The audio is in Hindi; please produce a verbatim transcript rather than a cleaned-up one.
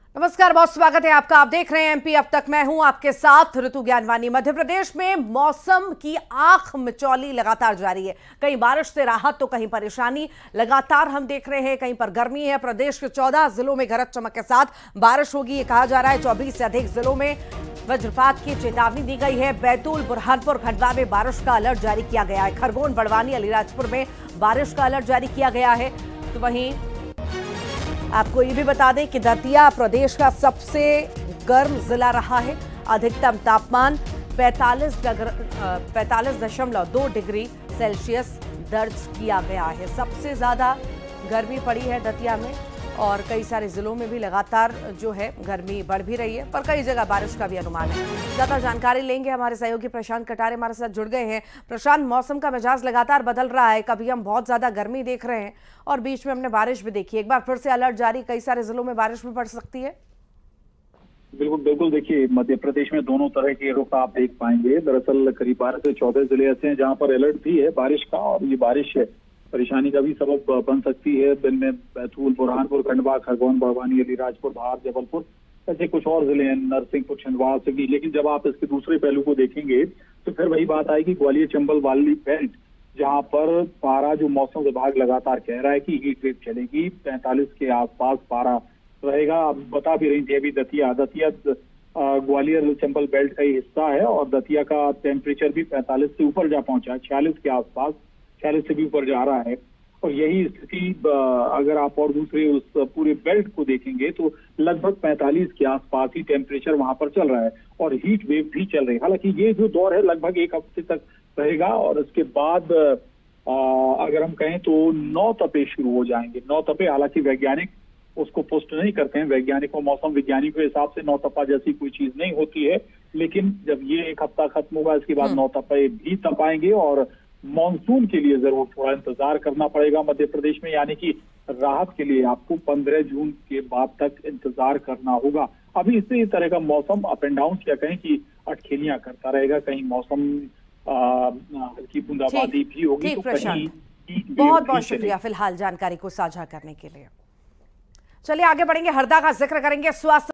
नमस्कार, बहुत स्वागत है आपका। आप देख रहे हैं एमपी अब तक। मैं हूं आपके साथ ऋतु ज्ञानवानी। मध्य प्रदेश में मौसम की आंख मिचौली लगातार जारी है। कहीं बारिश से राहत तो कहीं परेशानी लगातार हम देख रहे हैं। कहीं पर गर्मी है। प्रदेश के चौदह जिलों में गरज चमक के साथ बारिश होगी, ये कहा जा रहा है। चौबीस से अधिक जिलों में वज्रपात की चेतावनी दी गई है। बैतूल, बुरहानपुर, खंडवा में बारिश का अलर्ट जारी किया गया है। खरगोन, बड़वानी, अलीराजपुर में बारिश का अलर्ट जारी किया गया है। तो वहीं आपको ये भी बता दें कि दतिया प्रदेश का सबसे गर्म जिला रहा है। अधिकतम तापमान पैंतालीस पैंतालीस दशमलव दो डिग्री सेल्सियस दर्ज किया गया है। सबसे ज्यादा गर्मी पड़ी है दतिया में और कई सारे जिलों में भी लगातार जो है गर्मी बढ़ भी रही है, पर कई जगह बारिश का भी अनुमान है। ज्यादा जानकारी लेंगे, हमारे सहयोगी प्रशांत कटारे हमारे साथ जुड़ गए हैं। प्रशांत, मौसम का मिजाज लगातार बदल रहा है। कभी हम बहुत ज्यादा गर्मी देख रहे हैं और बीच में हमने बारिश भी देखी। एक बार फिर से अलर्ट जारी, कई सारे जिलों में बारिश भी पड़ सकती है। बिल्कुल बिल्कुल देखिए, मध्य प्रदेश में दोनों तरह के रुख आप देख पाएंगे। दरअसल करीब बारह से चौदह जिले ऐसे हैं जहां पर अलर्ट भी है बारिश का, और ये बारिश है परेशानी का भी सबब बन सकती है। दिन में बैतूल, बुरहानपुर, खंडवा, खरगोन, बड़वानी, अलीराजपुर, धार, जबलपुर, ऐसे कुछ और जिले हैं, नरसिंहपुर, छिंदवाड़ा, सिवनी। लेकिन जब आप इसके दूसरे पहलू को देखेंगे तो फिर वही बात आएगी ग्वालियर चंबल वाली बेल्ट, जहां पर पारा, जो मौसम विभाग लगातार कह रहा है कि हीट वेव चलेगी, पैंतालीस के आसपास पारा रहेगा। आप बता भी रही थी अभी दतिया दतिया ग्वालियर चंबल बेल्ट का ही हिस्सा है और दतिया का टेम्परेचर भी पैंतालीस से ऊपर जा पहुंचा है, छियालीस के आसपास, छियालीस से भी ऊपर जा रहा है। और यही स्थिति अगर आप और दूसरे उस पूरे बेल्ट को देखेंगे तो लगभग पैंतालीस के आसपास ही टेम्परेचर वहां पर चल रहा है और हीट वेव भी चल रही है। हालांकि ये जो दौर है लगभग एक हफ्ते तक रहेगा और इसके बाद आ, अगर हम कहें तो नौ तपे शुरू हो जाएंगे। नौ तपे, हालांकि वैज्ञानिक उसको पुष्ट नहीं करते हैं। वैज्ञानिकों, मौसम विज्ञानियों के हिसाब से नौ तपा जैसी कोई चीज नहीं होती है, लेकिन जब ये एक हफ्ता खत्म होगा इसके बाद नौ तपे भी तपाएंगे और मानसून के लिए जरूर थोड़ा इंतजार करना पड़ेगा मध्य प्रदेश में। यानी कि राहत के लिए आपको पंद्रह जून के बाद तक इंतजार करना होगा। अभी इसी तरह का मौसम अप एंड डाउन, क्या कहें कि अटखेलियां करता रहेगा। कहीं मौसम हल्की बूंदाबांदी भी होगी तो कहीं बहुत बहुत शुक्रिया फिलहाल जानकारी को साझा करने के लिए। चलिए आगे बढ़ेंगे, हरदा का जिक्र करेंगे। स्वास्थ्य